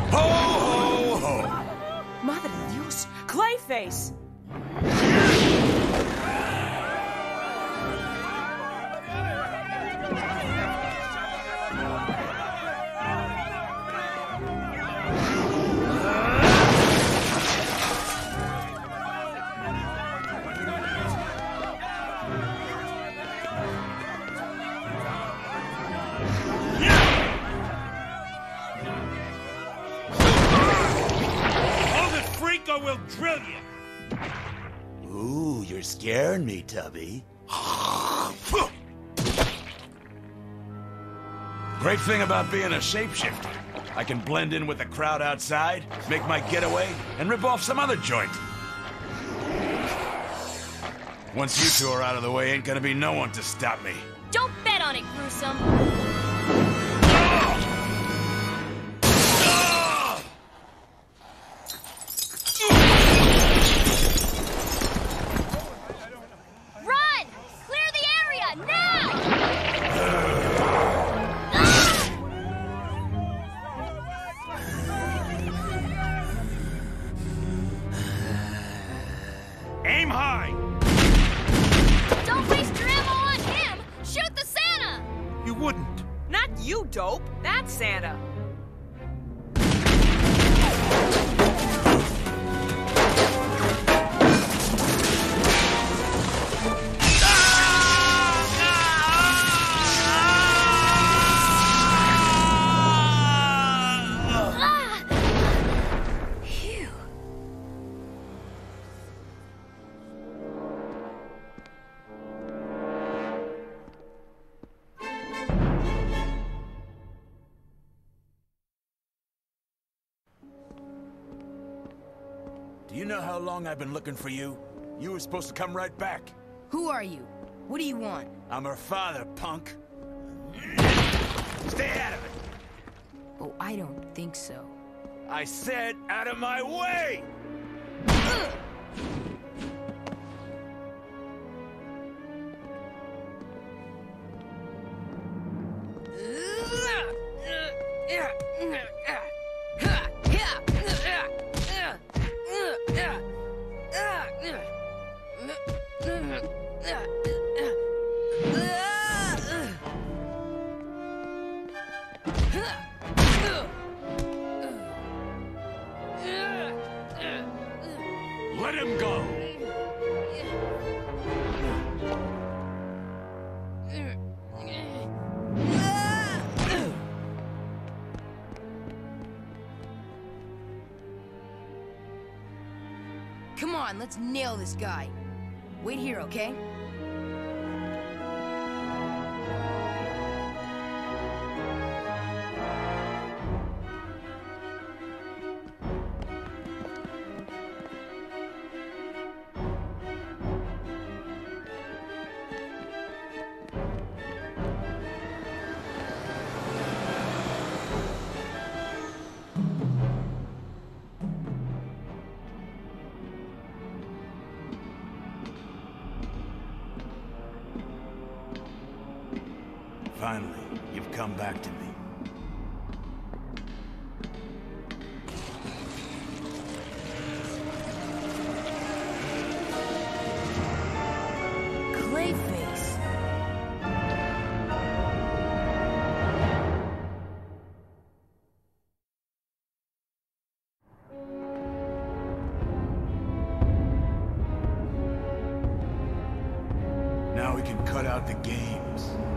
Ho, ho, ho! Madre de Dios! Clayface! Will drill you. Ooh, you're scaring me, Tubby. Great thing about being a shapeshifter. I can blend in with the crowd outside, make my getaway, and rip off some other joint. Once you two are out of the way, ain't gonna be no one to stop me. Don't bet on it, Gruesome. Aim high! Don't waste your ammo on him! Shoot the Santa! You wouldn't. Not you, dope. That's Santa. Do you know how long I've been looking for you? You were supposed to come right back. Who are you? What do you want? I'm her father, punk. Stay out of it. Oh, I don't think so. I said out of my way! Let him go! Come on, let's nail this guy. Wait here, okay? Finally, you've come back to me. Clayface. Now we can cut out the games.